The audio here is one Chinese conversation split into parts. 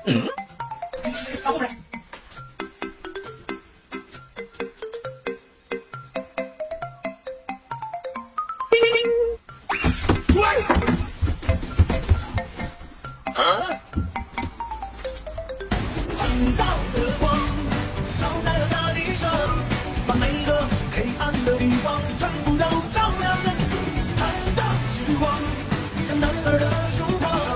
上后边。 新到的光照在了大地上，把每个黑暗的地方全部都照亮。看到时光像男儿的曙光。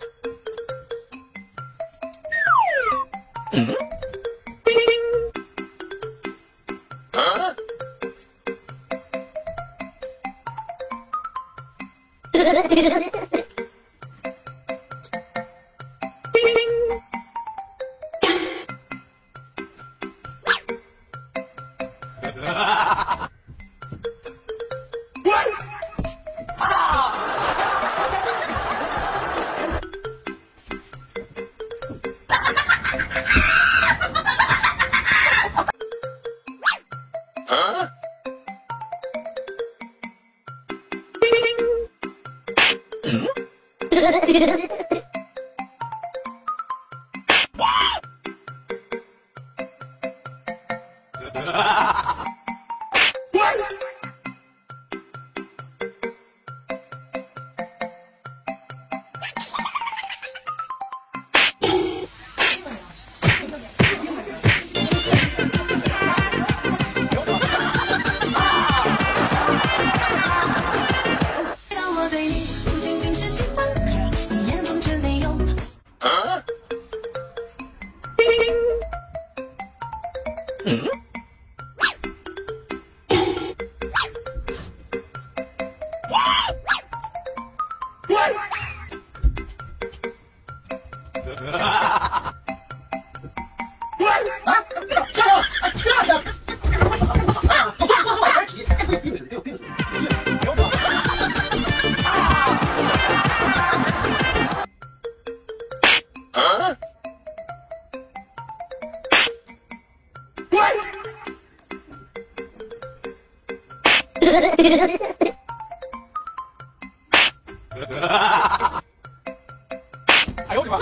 哎呦我的妈！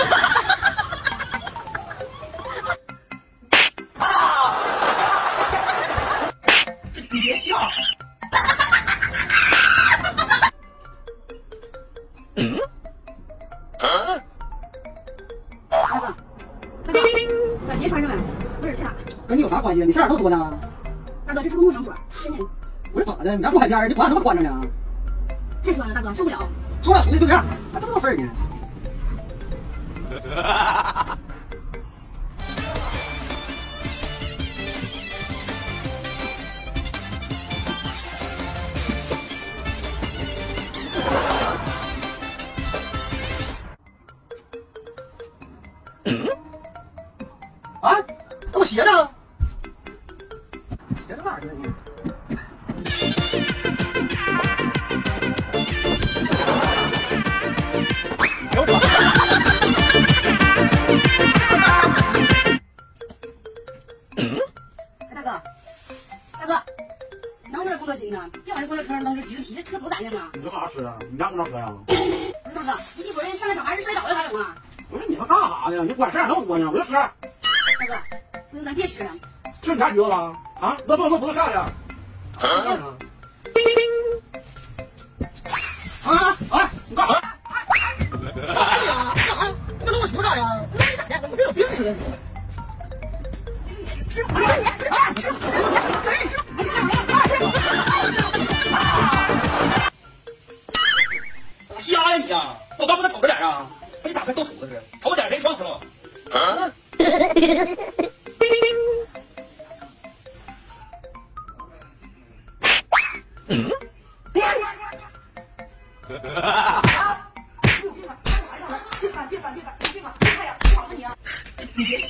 你别笑。 大哥，把鞋穿上了，不是啥？ 跟你有啥关系？你啥耳朵多呢？ 大哥，这是个梦想所，真的。 不是咋的？你家住海边，你管那么宽着呢？ 太酸了，大哥，受不了。 受不了出去就这样，还这么多事儿呢？啊？那我鞋呢？鞋在哪儿呢？ 大哥，能不能工作心呢？别往这公交车上扔这橘子皮，这车多干净啊！ 你这干啥吃啊？你家公交车呀？ 不是大哥，你一会儿上来小孩摔倒了咋整啊？ 不是你们干啥呢？你管事儿那么多呢？我就吃。大哥，不行咱别吃了。 吃你家橘子了？啊？那不能下去。啊！你干啥？哎呀，干啥？你弄我什么干呀？我这有病似的。吃瞎呀你呀！我刚不能瞅着点啊！你咋跟逗瞅子似的？瞅着点人撞死了。 别